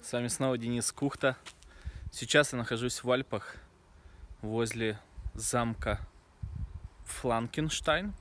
С вами снова Денис Кухта. Сейчас я нахожусь в Альпах возле замка Фланкенштайн.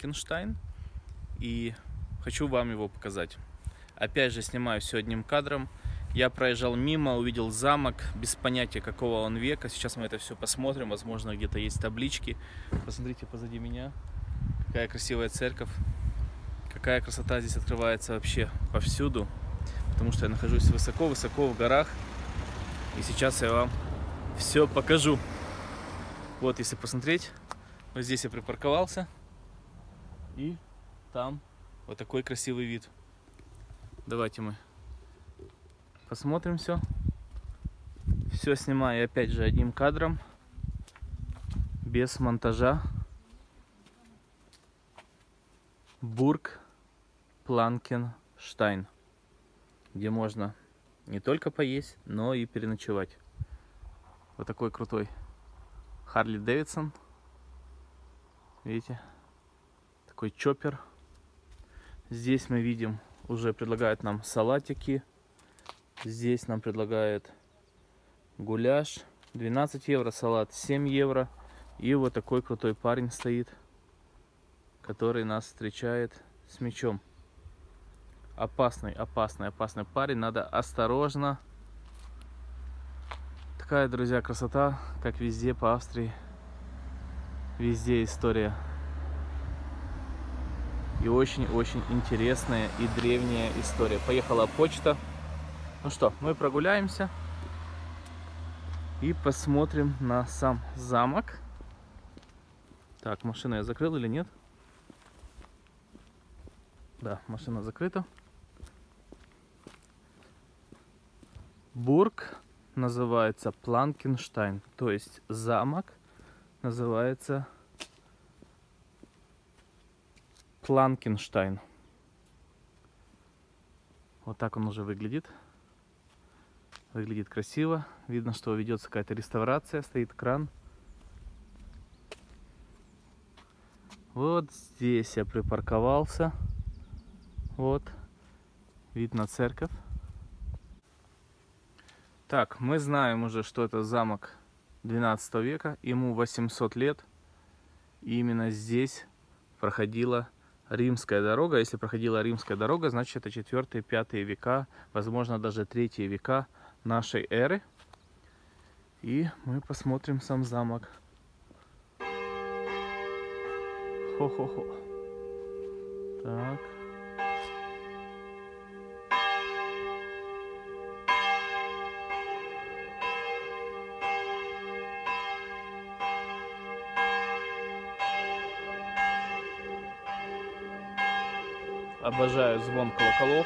И хочу вам его показать. Опять же снимаю все одним кадром. Я проезжал мимо, увидел замок, без понятия какого он века. Сейчас мы это все посмотрим. Возможно, где-то есть таблички. Посмотрите позади меня. Какая красивая церковь. Какая красота здесь открывается вообще повсюду. Потому что я нахожусь высоко-высоко в горах. И сейчас я вам все покажу. Вот, если посмотреть, вот здесь я припарковался. И там вот такой красивый вид. Давайте мы посмотрим все. Все снимаю опять же одним кадром. Без монтажа. Бург Фланкенштайн. Где можно не только поесть, но и переночевать. Вот такой крутой Харли Дэвидсон. Видите? Такой чоппер. Здесь мы видим, уже предлагают нам салатики. Здесь нам предлагают гуляш. 12 евро салат, 7 евро. И вот такой крутой парень стоит, который нас встречает с мечом. Опасный парень, надо осторожно. Такая, друзья, красота, как везде по Австрии. Везде история. И очень-очень интересная и древняя история. Поехала почта. Ну что, мы прогуляемся и посмотрим на сам замок. Так, машину я закрыл или нет? Да, машина закрыта. Бург называется Фланкенштайн, то есть замок называется Фланкенштайн. Вот так он уже выглядит. Выглядит красиво. Видно, что ведется какая-то реставрация, стоит кран. Вот здесь я припарковался. Вот, видно церковь. Так, мы знаем уже, что это замок 12 века, ему 800 лет. И именно здесь проходила римская дорога. Если проходила римская дорога, значит это 4-5 века, возможно даже 3 века нашей эры. И мы посмотрим сам замок. Хо-хо-хо. Так. Обожаю звон колоколов.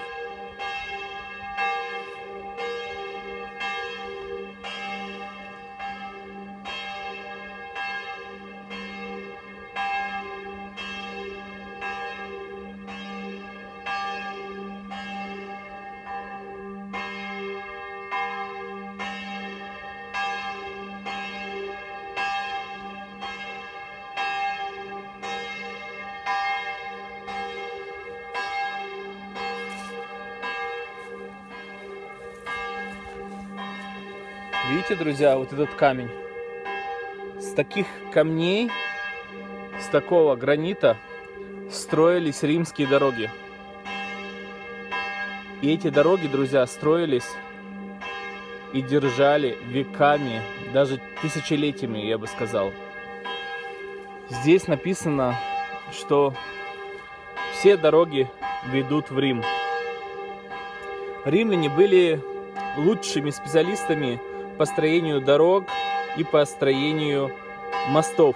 Видите, друзья, вот этот камень. С таких камней, с такого гранита строились римские дороги. И эти дороги, друзья, строились и держали веками, даже тысячелетиями, я бы сказал. Здесь написано, что все дороги ведут в Рим. Римляне были лучшими специалистами по строению дорог и по строению мостов.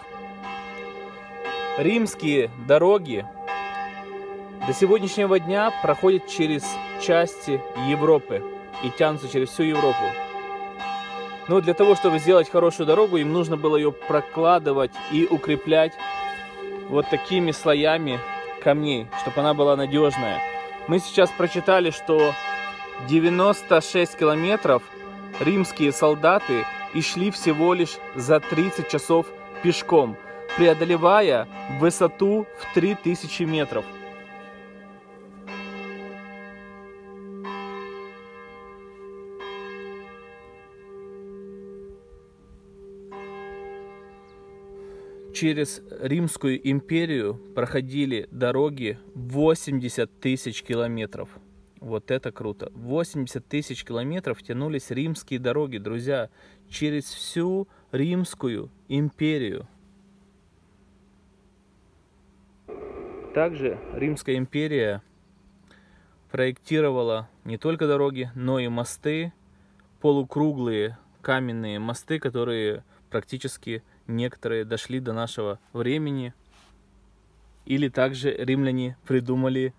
Римские дороги до сегодняшнего дня проходят через части Европы и тянутся через всю Европу. Но для того, чтобы сделать хорошую дорогу, им нужно было ее прокладывать и укреплять вот такими слоями камней, чтобы она была надежная. Мы сейчас прочитали, что 96 километров римские солдаты и шли всего лишь за 30 часов пешком, преодолевая высоту в 3000 метров. через Римскую империю проходили дороги 80 тысяч километров. Вот это круто. 80 тысяч километров тянулись римские дороги, друзья, через всю Римскую империю. Также Римская империя проектировала не только дороги, но и мосты, полукруглые каменные мосты, которые практически некоторые дошли до нашего времени. Или также римляне придумали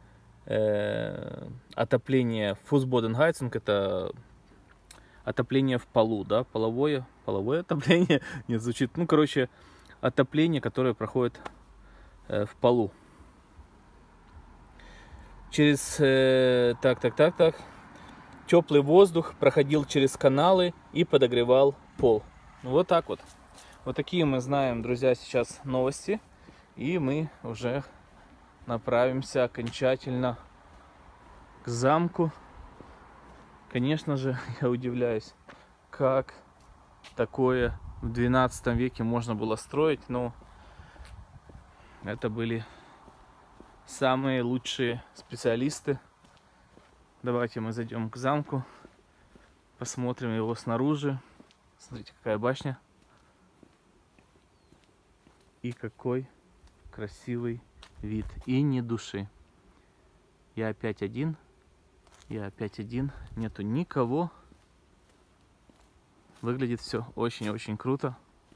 отопление Fußbodenheizung, это отопление в полу, да, половое отопление, нет, звучит, ну, короче, отопление, которое проходит в полу. Через, теплый воздух проходил через каналы и подогревал пол. Вот так вот. Вот такие мы знаем, друзья, сейчас новости. И мы уже направимся окончательно к замку. Конечно же, я удивляюсь, как такое в 12 веке можно было строить. Но это были самые лучшие специалисты. Давайте мы зайдем к замку, посмотрим его снаружи. Смотрите, какая башня. И какой красивый вид. И ни души. Я опять один. Нету никого. Выглядит все очень-очень круто.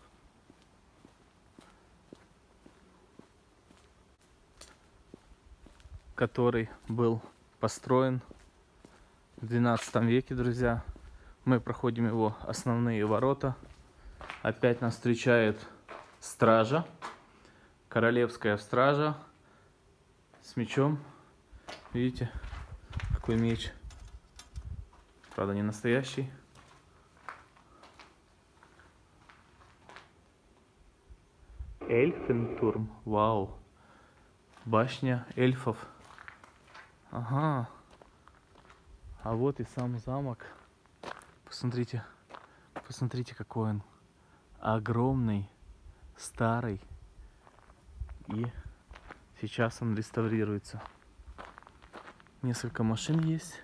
Который был построен в 12 веке, друзья. Мы проходим его основные ворота. Опять нас встречает стража, королевская стража с мечом. Видите, какой меч. Правда, не настоящий. Эльфентурм. Вау. Башня эльфов. Ага. А вот и сам замок. Посмотрите. Посмотрите, какой он огромный, старый. И сейчас он реставрируется. Несколько машин есть.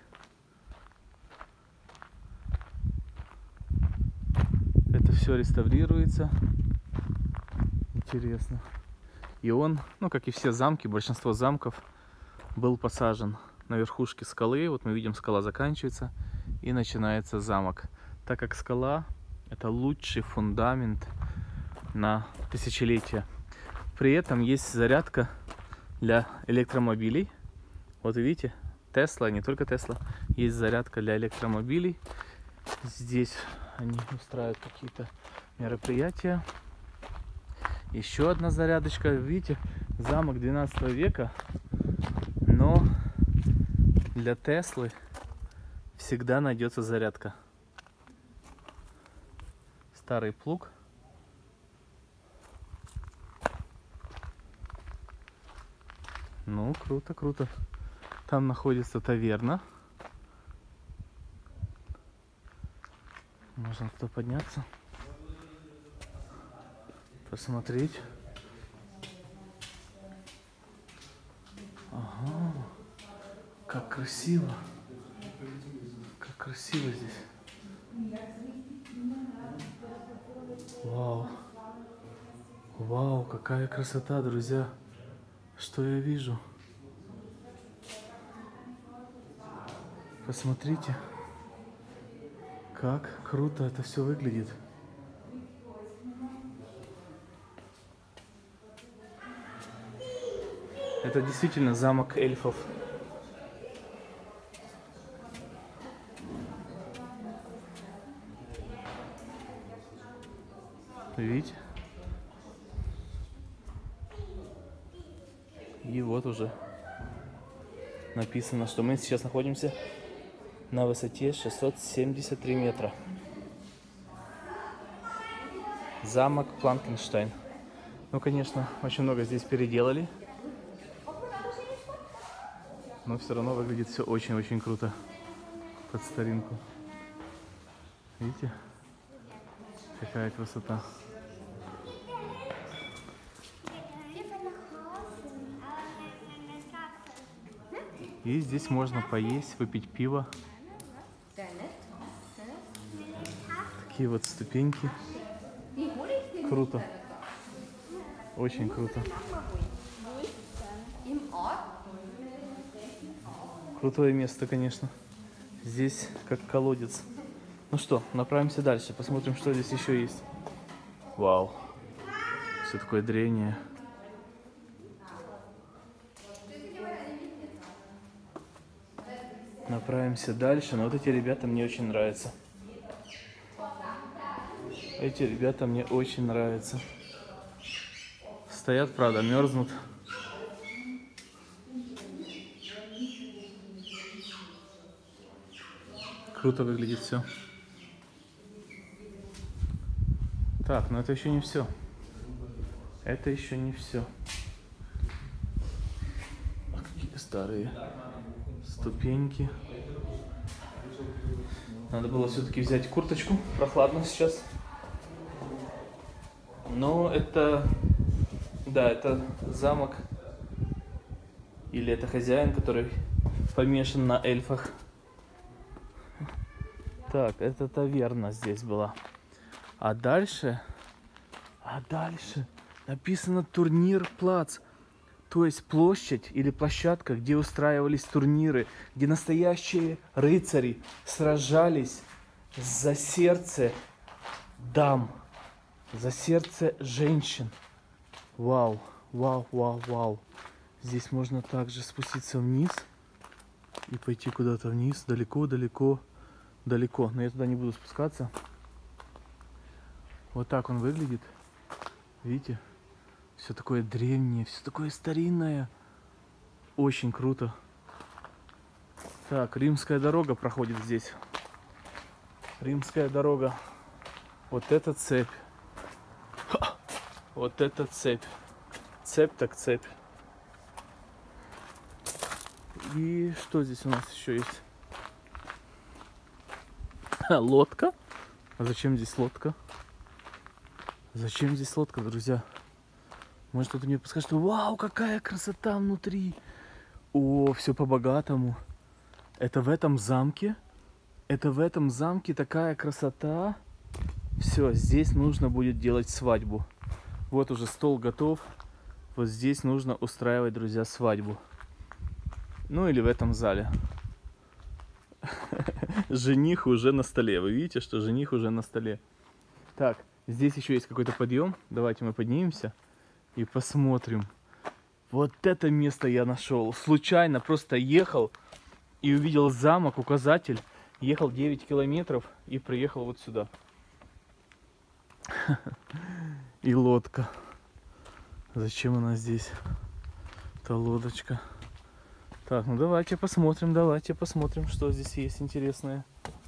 Это все реставрируется. Интересно. И он, ну как и все замки, большинство замков, был посажен на верхушке скалы. Вот мы видим, скала заканчивается и начинается замок. Так как скала — это лучший фундамент на тысячелетия. При этом есть зарядка для электромобилей. Вот видите, Тесла, не только Тесла, есть зарядка для электромобилей. Здесь они устраивают какие-то мероприятия. Еще одна зарядочка. Видите, замок 12 века, но для Теслы всегда найдется зарядка. Старый плуг. Ну, круто, круто. Там находится таверна. Можно туда подняться, посмотреть. Ага, как красиво. Как красиво здесь. Вау. Вау, какая красота, друзья. Что я вижу? Посмотрите, как круто это все выглядит. Это действительно замок эльфов. Видите? И вот уже написано, что мы сейчас находимся на высоте 673 метра. Замок Фланкенштайн. Ну, конечно, очень много здесь переделали. Но все равно выглядит все очень-очень круто. Под старинку. Видите? Какая красота. И здесь можно поесть, выпить пиво. Такие вот ступеньки. Круто. Очень круто. Крутое место, конечно. Здесь как колодец. Ну что, направимся дальше. Посмотрим, что здесь еще есть. Вау. Все такое древнее. Направимся дальше. Но вот эти ребята мне очень нравятся. Эти ребята мне очень нравятся. Стоят, правда, мерзнут. Круто выглядит все. Так, но это еще не все. Это еще не все. Какие старые ступеньки. Надо было все-таки взять курточку. Прохладно сейчас. Но это... Да, это замок. Или это хозяин, который помешан на эльфах. Так, это таверна здесь была. А дальше написано турнир плац. То есть площадь или площадка, где устраивались турниры, где настоящие рыцари сражались за сердце дам, за сердце женщин. Вау, вау, вау, вау. Здесь можно также спуститься вниз и пойти куда-то вниз, далеко, далеко, далеко. Но я туда не буду спускаться. Вот так он выглядит. Видите? Все такое древнее, все такое старинное. Очень круто. Так, римская дорога проходит здесь. Римская дорога. Вот это цепь. Ха! Вот это цепь. Цепь так цепь. И что здесь у нас еще есть? Лодка. А зачем здесь лодка? Зачем здесь лодка, друзья? Может, кто-то мне подскажет, вау, какая красота внутри. О, все по-богатому. Это в этом замке. Это в этом замке такая красота. Все, здесь нужно будет делать свадьбу. Вот уже стол готов. Вот здесь нужно устраивать, друзья, свадьбу. Ну или в этом зале. Жених уже на столе. Вы видите, что жених уже на столе. Так, здесь еще есть какой-то подъем. Давайте мы поднимемся и посмотрим. Вот это место я нашел. Случайно просто ехал и увидел замок, указатель. Ехал 9 километров и приехал вот сюда. И лодка. Зачем она здесь? Та лодочка. Так, ну давайте посмотрим, что здесь есть интересное.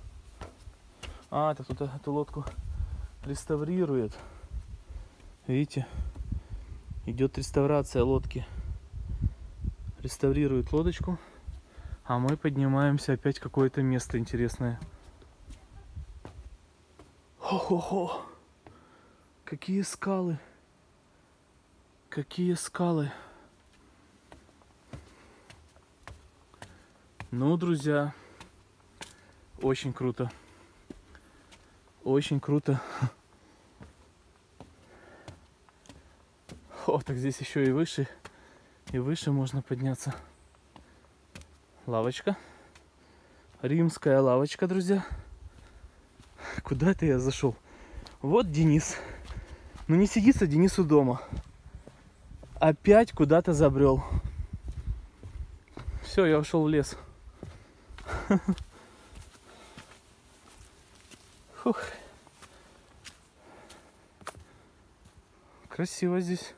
А, это кто-то эту лодку реставрирует. Видите? Идет реставрация лодки. Реставрирует лодочку. А мы поднимаемся опять в какое-то место интересное. Хо-хо-хо! Какие скалы! Какие скалы! Ну, друзья, очень круто. Очень круто. О, так здесь еще и выше можно подняться. Лавочка. Римская лавочка, друзья. Куда это я зашел? Вот Денис. Ну не сидится Денису дома. Опять куда-то забрел. Все, я ушел в лес. Фух. Красиво здесь.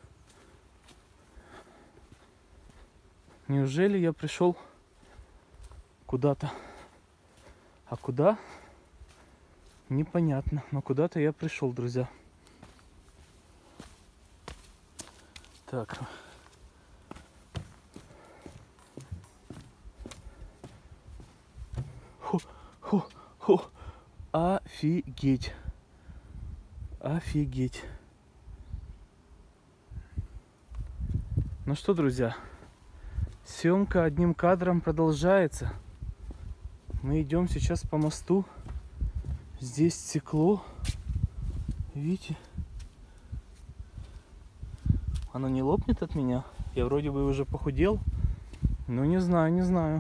Неужели я пришел куда-то? А куда? Непонятно. Но куда-то я пришел, друзья. Так. Хо. Офигеть. Офигеть. Ну что, друзья, Съемка одним кадром продолжается. Мы идем сейчас по мосту. Здесь стекло. Видите? Оно не лопнет от меня. Я вроде бы уже похудел. Но не знаю, не знаю.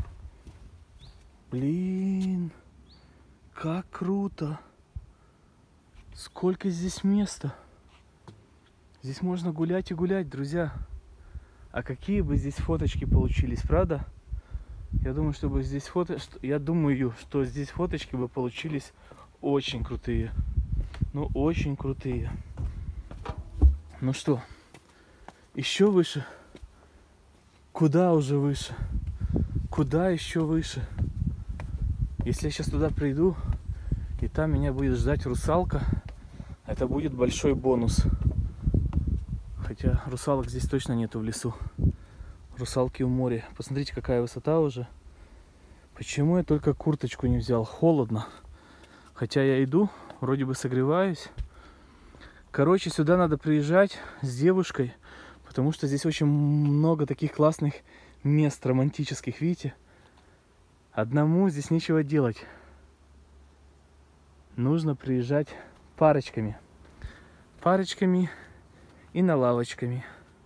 Блин. Как круто. Сколько здесь места. Здесь можно гулять и гулять, друзья. А какие бы здесь фоточки получились, правда? Я думаю, что здесь фоточки бы получились очень крутые. Ну, очень крутые. Ну что, еще выше? Куда уже выше? Куда еще выше? Если я сейчас туда приду, и там меня будет ждать русалка, это будет большой бонус. Хотя русалок здесь точно нету в лесу. Русалки в море. Посмотрите, какая высота уже. Почему я только курточку не взял? Холодно. Хотя я иду, вроде бы согреваюсь. Короче, сюда надо приезжать с девушкой, потому что здесь очень много таких классных мест романтических, видите? Одному здесь нечего делать. Нужно приезжать парочками. Парочками и на лавочками.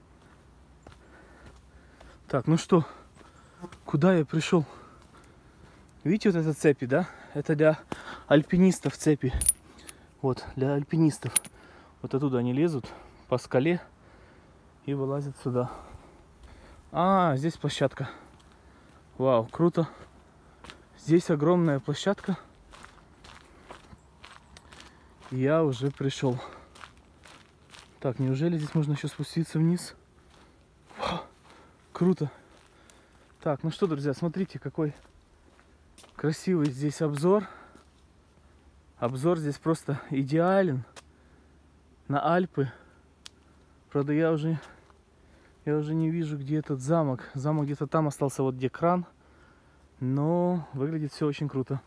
Так, ну что, куда я пришел? Видите вот это цепи, да? Это для альпинистов цепи. Вот, для альпинистов. Вот оттуда они лезут по скале и вылазят сюда. А, здесь площадка. Вау, круто. Здесь огромная площадка. Я уже пришел. Так, неужели здесь можно еще спуститься вниз? Вау, круто. Так, ну что, друзья, смотрите, какой красивый здесь обзор. Обзор здесь просто идеален на Альпы. Правда, я уже не вижу, где этот замок. Замок где-то там остался, вот где кран. Но выглядит все очень круто.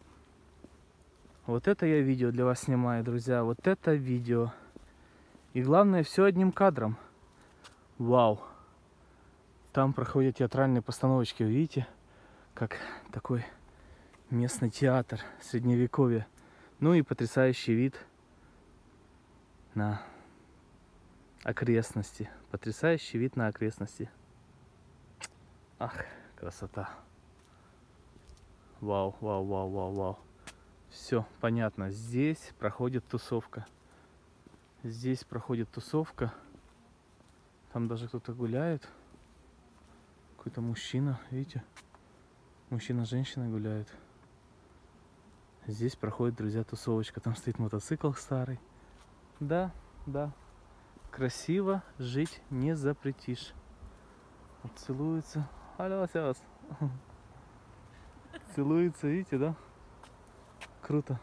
Вот это я видео для вас снимаю, друзья. Вот это видео. И главное, все одним кадром. Вау. Там проходят театральные постановочки, видите? Как такой местный театр средневековья. Ну и потрясающий вид на окрестности. Потрясающий вид на окрестности. Ах, красота. Вау, вау, вау, вау, вау. Все, понятно. Здесь проходит тусовка. Здесь проходит тусовка. Там даже кто-то гуляет. Какой-то мужчина, видите? Мужчина с женщиной гуляют. Здесь проходит, друзья, тусовочка. Там стоит мотоцикл старый. Да, да. Красиво жить не запретишь. Вот целуется. Алло, сяс. Целуется, видите, да? Круто.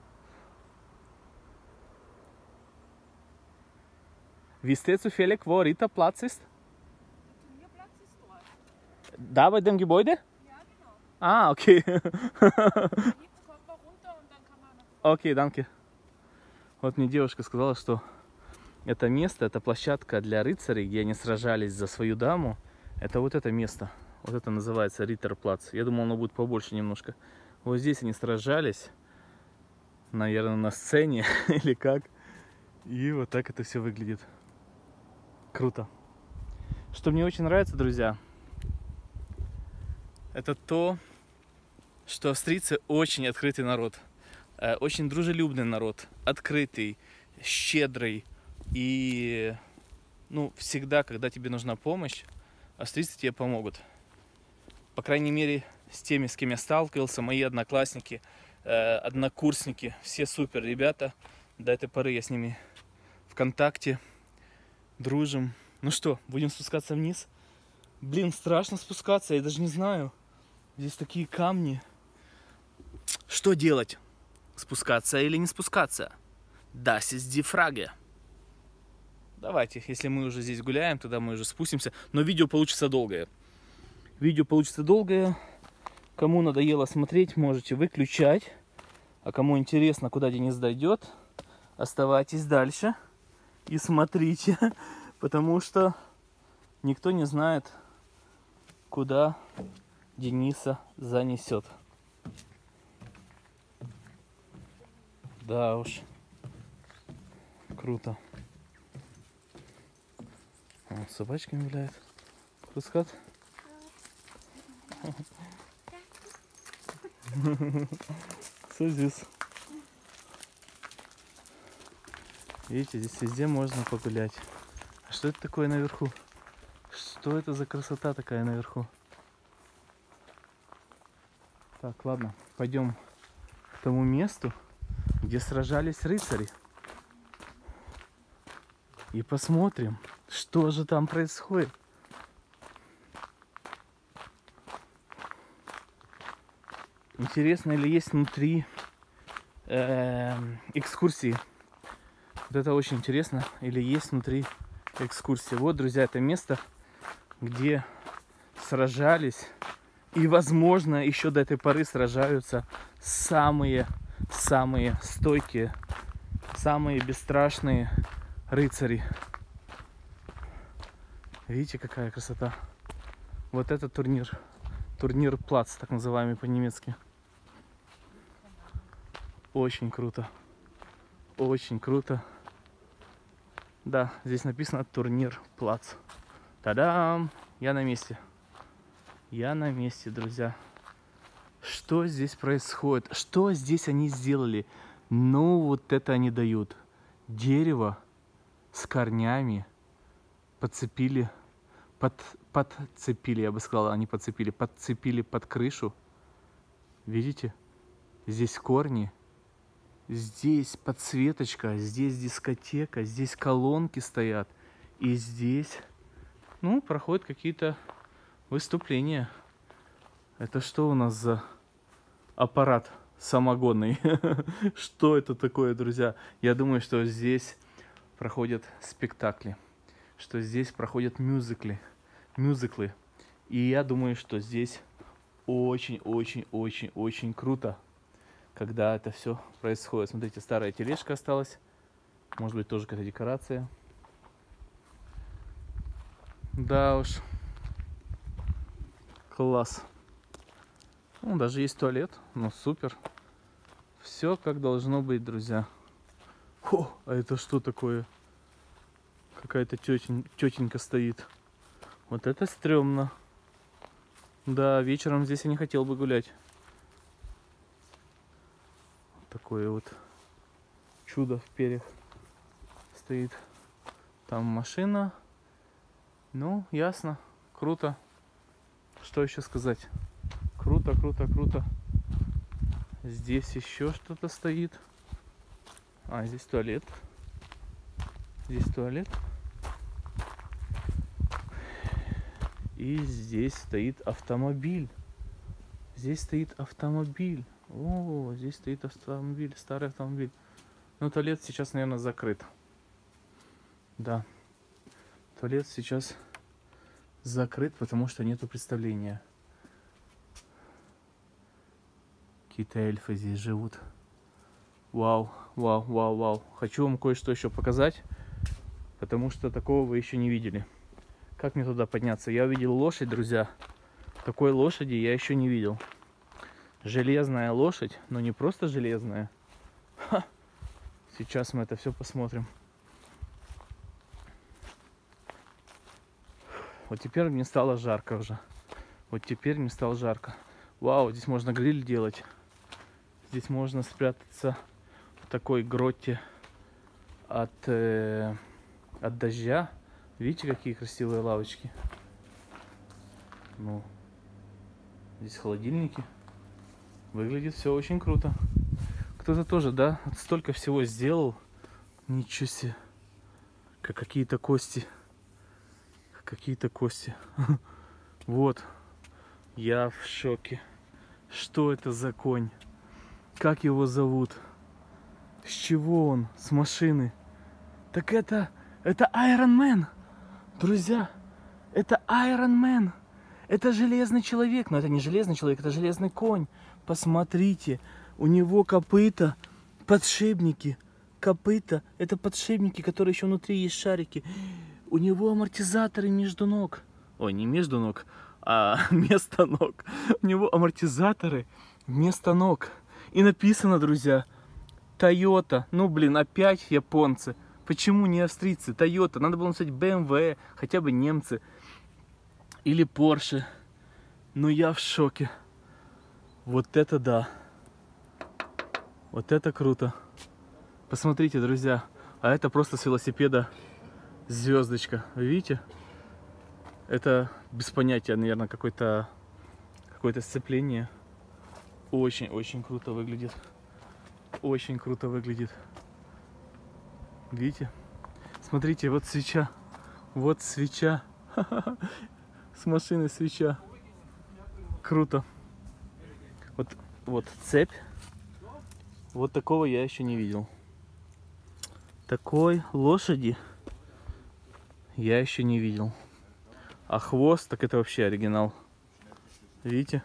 Wisst ihr zufällig, wo Ritterplatz ist? Turnierplatz ist dort. Da bei dem Gebäude? Ja, genau. Ah, okay. Hinten kommt man runter und dann kann man... Окей, danke. Вот мне девушка сказала, что это место, это площадка для рыцарей, где они сражались за свою даму. Это вот это место. Вот это называется Риттерплац. Я думал, оно будет побольше немножко. Вот здесь они сражались. Наверное, на сцене или как. И вот так это все выглядит. Круто. Что мне очень нравится, друзья, это то, что австрийцы очень открытый народ. Очень дружелюбный народ. Открытый, щедрый. И ну, всегда, когда тебе нужна помощь, австрийцы тебе помогут. По крайней мере, с теми, с кем я сталкивался, мои одноклассники, однокурсники, все супер ребята. До этой поры я с ними в контакте, дружим. Ну что, будем спускаться вниз? Блин, страшно спускаться, я даже не знаю. Здесь такие камни. Что делать? Спускаться или не спускаться? Das ist die Frage. Давайте, если мы уже здесь гуляем, тогда мы уже спустимся. Но видео получится долгое. Видео получится долгое. Кому надоело смотреть, можете выключать. А кому интересно, куда Денис дойдет, оставайтесь дальше и смотрите. Потому что никто не знает, куда Дениса занесет. Да уж. Круто. О, собачка виляет. Пускат. Что здесь? Видите, здесь везде можно погулять. А что это такое наверху? Что это за красота такая наверху? Так, ладно, пойдем к тому месту, где сражались рыцари. И посмотрим, что же там происходит. Интересно, ли есть внутри экскурсии. Вот это очень интересно. Или есть внутри экскурсии. Вот, друзья, это место, где сражались. И, возможно, еще до этой поры сражаются самые стойкие, самые бесстрашные рыцари. Видите, какая красота. Вот это турнир. Турнир плац, так называемый по-немецки. Очень круто. Очень круто. Да, здесь написано турнир плац. Та-дам! Я на месте. Я на месте, друзья. Что здесь происходит? Что здесь они сделали? Ну, вот это они дают. Дерево с корнями подцепили, подцепили, я бы сказал, они подцепили, подцепили под крышу. Видите? Здесь корни, здесь подсветочка, здесь дискотека, здесь колонки стоят. И здесь, ну, проходят какие-то выступления. Это что у нас за аппарат самогонный? Что это такое, друзья? Я думаю, что здесь проходят спектакли, что здесь проходят мюзиклы. И я думаю, что здесь очень круто, когда это все происходит. Смотрите, старая тележка осталась. Может быть, тоже какая-то декорация. Да уж. Класс. Ну, даже есть туалет. Ну, супер. Все как должно быть, друзья. О, а это что такое? Какая-то тетенька стоит. Вот это стрёмно. Да, вечером здесь я не хотел бы гулять. Такое вот чудо в перьях стоит. Там машина. Ну, ясно. Круто. Что еще сказать? Круто. Здесь еще что-то стоит. А, здесь туалет. Здесь туалет. И здесь стоит автомобиль. Здесь стоит автомобиль. О, здесь стоит автомобиль, старый автомобиль. Но туалет сейчас, наверное, закрыт. Да. Туалет сейчас закрыт, потому что нету представления. Какие-то эльфы здесь живут. Вау. Хочу вам кое-что еще показать, потому что такого вы еще не видели. Как мне туда подняться? Я увидел лошадь, друзья. Такой лошади я еще не видел. Железная лошадь, но не просто железная. Ха. Сейчас мы это все посмотрим. Вот теперь мне стало жарко уже. Вот теперь мне стало жарко. Вау, здесь можно гриль делать. Здесь можно спрятаться в такой гроте от дождя. Видите, какие красивые лавочки? Ну, здесь холодильники. Выглядит все очень круто. Кто-то тоже, да, столько всего сделал. Ничего себе. Как какие-то кости. Какие-то кости. Вот. Я в шоке. Что это за конь? Как его зовут? С чего он? С машины? Так это Iron Man. Друзья, это Iron Man. Это железный человек. Но это не железный человек, это железный конь. Посмотрите. У него копыта, подшипники. Копыта — это подшипники, которые еще внутри есть шарики. У него амортизаторы между ног. Ой, не между ног, вместо ног. У него амортизаторы вместо ног. И написано, друзья, Toyota. Ну, блин, опять японцы. Почему не австрийцы? Toyota. Надо было написать BMW, хотя бы немцы. Или Porsche. Ну, я в шоке. Вот это да. Вот это круто. Посмотрите, друзья. А это просто с велосипеда звездочка. Вы видите? Это без понятия, наверное, какое-то сцепление. Очень-очень круто выглядит. Очень круто выглядит. Видите? Смотрите, вот свеча. Вот свеча. С машины свеча. Круто. Вот цепь. Вот такого я еще не видел. Такой лошади я еще не видел. А хвост, так это вообще оригинал. Видите?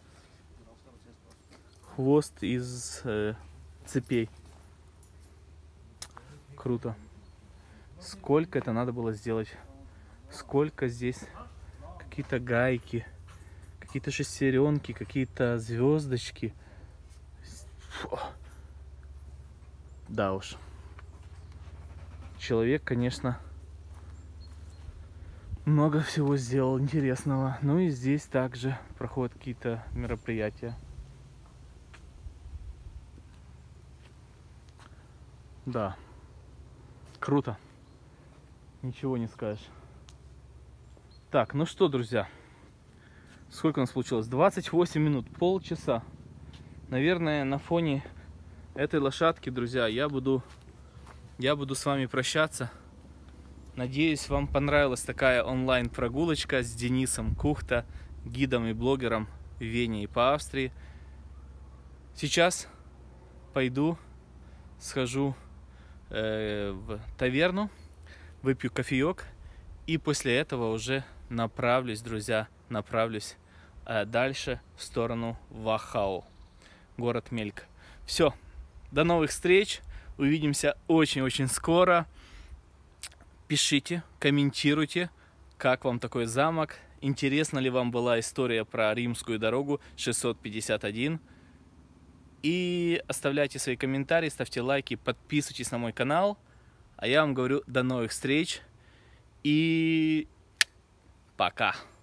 Хвост из цепей. Круто. Сколько это надо было сделать? Сколько здесь какие-то гайки, какие-то шестеренки, какие-то звездочки. Фу. Да уж. Человек, конечно, много всего сделал интересного. Ну и здесь также проходят какие-то мероприятия. Да. Круто. Ничего не скажешь. Так, ну что, друзья. Сколько у нас получилось? 28 минут, полчаса. Наверное, на фоне этой лошадки, друзья, я буду с вами прощаться. Надеюсь, вам понравилась такая онлайн-прогулочка с Денисом Кухта, гидом и блогером в Вене и по Австрии. Сейчас пойду, схожу в таверну, выпью кофеек и после этого уже направлюсь, друзья, дальше в сторону Вахау, город Мельк. Все, до новых встреч, увидимся очень-очень скоро. Пишите, комментируйте, как вам такой замок, интересна ли вам была история про римскую дорогу 651. И оставляйте свои комментарии, ставьте лайки, подписывайтесь на мой канал. А я вам говорю до новых встреч и пока.